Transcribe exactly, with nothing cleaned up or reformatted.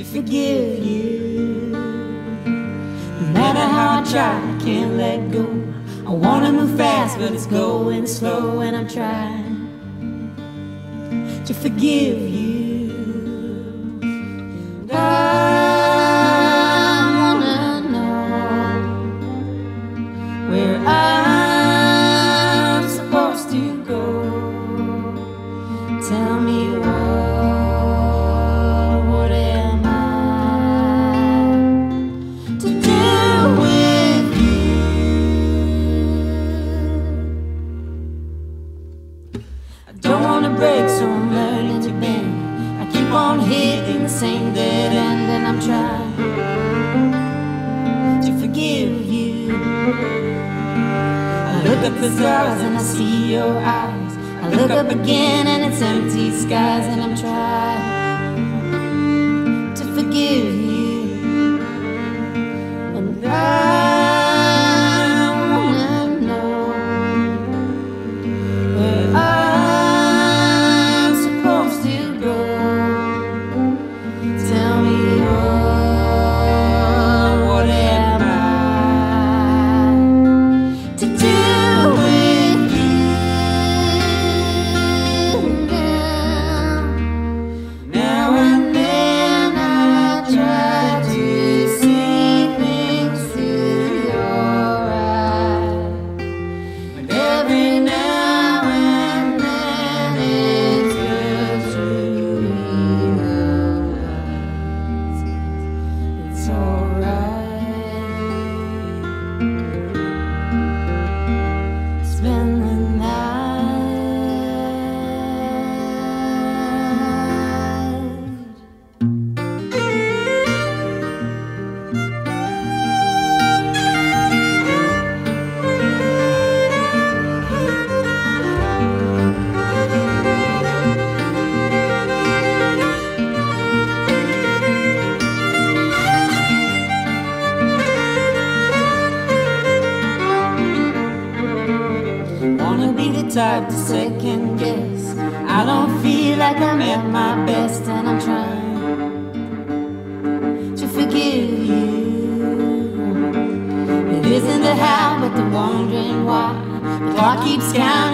forgive you. No matter how I try, I can't let go. I wanna move fast, but it's going slow, and I'm trying to forgive you. And I wanna know where I'm supposed to go. Tell me what, what am I to do with you? I don't wanna break, so I'm learning to bend. I keep on hitting the same dead end, and I'm trying to forgive you. I look up the stars and I see your eyes. I look up again and it's empty skies, and I'm trying to forgive you. And I wanna know where I'm supposed to go. Tell me what, what am I to do with you? Now and then I try to see things through your eyes, but every now and then it turns to realize it's alright. Spend the night. Wanna be the type to second guess. I don't feel like I'm at my best, and I'm trying to forgive you. It isn't the how, but the wondering why. The clock keeps counting.